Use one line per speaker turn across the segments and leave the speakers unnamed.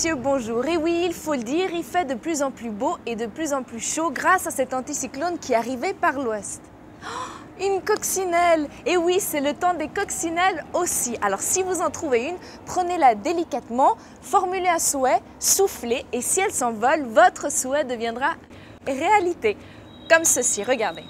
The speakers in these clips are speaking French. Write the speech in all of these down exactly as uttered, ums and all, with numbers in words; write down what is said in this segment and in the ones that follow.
messieurs, bonjour. Et oui, il faut le dire, il fait de plus en plus beau et de plus en plus chaud grâce à cet anticyclone qui est arrivé par l'ouest. Oh, une coccinelle! Et oui, c'est le temps des coccinelles aussi. Alors si vous en trouvez une, prenez-la délicatement, formulez un souhait, soufflez et si elle s'envole, votre souhait deviendra réalité. Comme ceci, regardez.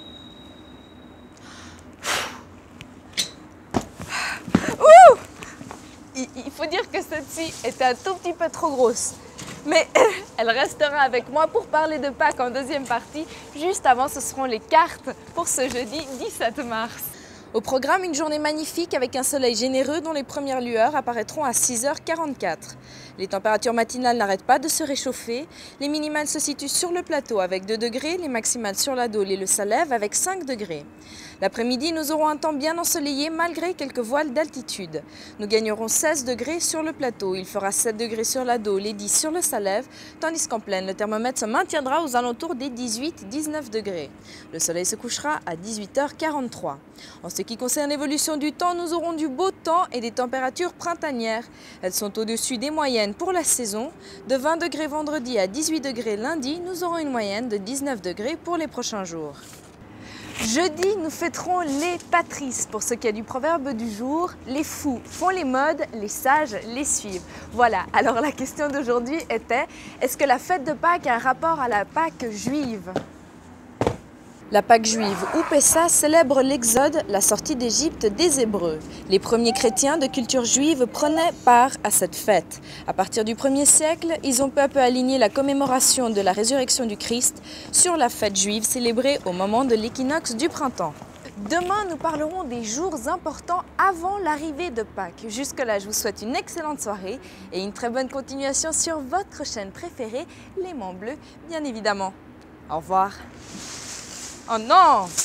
Ouh! Il faut dire que celle-ci était un tout petit peu trop grosse. Mais elle restera avec moi pour parler de Pâques en deuxième partie. Juste avant, ce seront les cartes pour ce jeudi dix-sept mars. Au programme, une journée magnifique avec un soleil généreux dont les premières lueurs apparaîtront à six heures quarante-quatre. Les températures matinales n'arrêtent pas de se réchauffer. Les minimales se situent sur le plateau avec deux degrés, les maximales sur la Dôle et le Salève avec cinq degrés. L'après-midi, nous aurons un temps bien ensoleillé malgré quelques voiles d'altitude. Nous gagnerons seize degrés sur le plateau, il fera sept degrés sur la Dôle et dix sur le Salève, tandis qu'en plaine, le thermomètre se maintiendra aux alentours des dix-huit à dix-neuf degrés. Le soleil se couchera à dix-huit heures quarante-trois. En ce qui concerne l'évolution du temps, nous aurons du beau temps et des températures printanières. Elles sont au-dessus des moyennes pour la saison. De vingt degrés vendredi à dix-huit degrés lundi, nous aurons une moyenne de dix-neuf degrés pour les prochains jours. Jeudi, nous fêterons les patrices. Pour ce qui est du proverbe du jour, les fous font les modes, les sages les suivent. Voilà, alors la question d'aujourd'hui était, est-ce que la fête de Pâques a un rapport à la Pâque juive ? La Pâque juive ou Pessa célèbre l'Exode, la sortie d'Égypte des Hébreux. Les premiers chrétiens de culture juive prenaient part à cette fête. À partir du premier siècle, ils ont peu à peu aligné la commémoration de la résurrection du Christ sur la fête juive célébrée au moment de l'équinoxe du printemps. Demain, nous parlerons des jours importants avant l'arrivée de Pâques. Jusque-là, je vous souhaite une excellente soirée et une très bonne continuation sur votre chaîne préférée, L'aimant bleu, bien évidemment. Au revoir. Oh non!